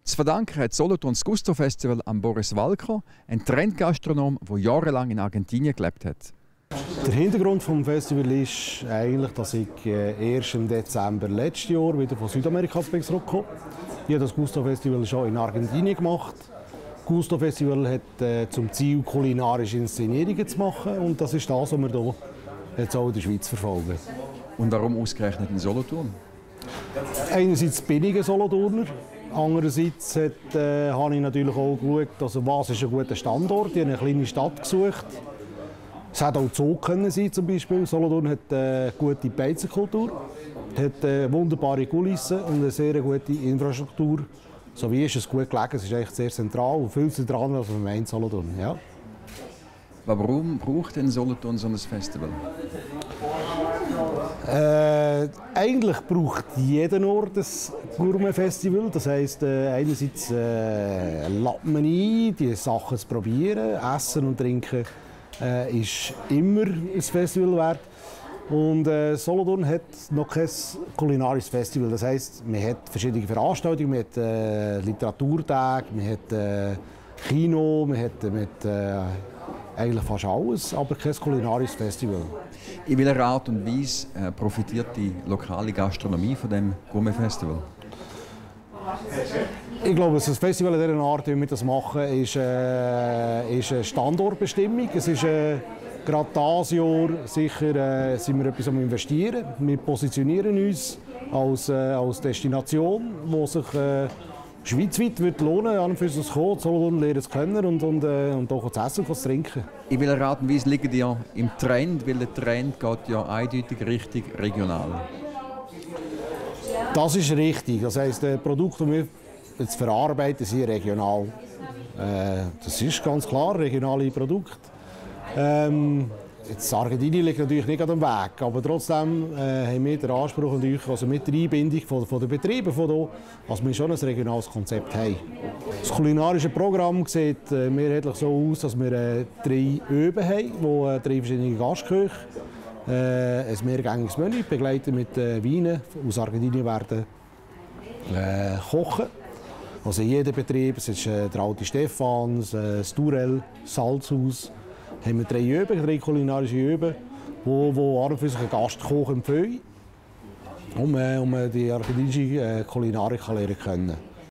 Zu verdanken hat Solothurn das Gusto-Festival an Boris Walker, ein Trendgastronom, der jahrelang in Argentinien gelebt hat. Der Hintergrund des Festivals ist eigentlich, dass ich erst im Dezember letztes Jahr wieder von Südamerika zurückgekommen bin. Ich habe das Gusto-Festival schon in Argentinien gemacht. Das Gusto-Festival hat zum Ziel, kulinarische Inszenierungen zu machen. Und das ist das, was wir hier jetzt auch in der Schweiz verfolgen. Und warum ausgerechnet in Solothurn? Einerseits bin ich ein Solothurner. Andererseits habe ich natürlich auch geschaut, also was ist ein guter Standort. Ich habe eine kleine Stadt gesucht. Es hätte auch Zug können sein, zum Beispiel. Solothurn hat eine gute Beizenkultur, hat wunderbare Kulissen und eine sehr gute Infrastruktur. So wie ist es gut gelegen, es ist eigentlich sehr zentral und viel zentraler als man meint, Solothurn. Ja. Warum braucht denn Solothurn so ein Festival? Eigentlich braucht jeder Ort ein Gourmet-Festival. Das heisst, einerseits lädt man ein, die Sachen zu probieren. Essen und Trinken ist immer ein Festival wert. Und Solothurn hat noch kein kulinarisches Festival. Das heisst, man hat verschiedene Veranstaltungen, man hat Literaturtage, man hat Kino, man hat eigentlich fast alles, aber kein kulinarisches Festival. In welcher Art und Weise profitiert die lokale Gastronomie von dem Gourmet-Festival? Ich glaube, das Festival in dieser Art, wie wir das machen, ist eine Standortbestimmung. Es ist gerade dieses Jahr sicher sind wir etwas am Investieren. Wir positionieren uns als Destination, die sich schweizweit wird lohnen, an und für sich zu kommen, Solothurn lernen zu können und auch zu essen und zu trinken. In welcher Art und Weise liegt ihr im Trend? Weil der Trend geht ja eindeutig Richtung regional. Das ist richtig. Das heisst, die Produkte, die wir jetzt verarbeiten, sind regional. Das ist ganz klar, regionale Produkte. Jetzt Argentinien liegt natürlich nicht am Weg, aber trotzdem haben wir den Anspruch natürlich, also mit der Einbindung von den Betrieben von hier, dass wir schon ein regionales Konzept haben. Das kulinarische Programm sieht mehrheitlich so aus, dass wir 3 Öben haben, wo 3 verschiedene Gastköche ein mehrgängiges Menü begleitet mit Weinen aus Argentinien werden kochen. Also jeder Betrieb, es ist der Alte Stephans, das Durell, Salzhaus, haben wir 3 Öben, 3 kulinarische Öben, wo an und für sich ein Gastkoch empfiehlt, um die argentinische Kulinarik lernen zu können.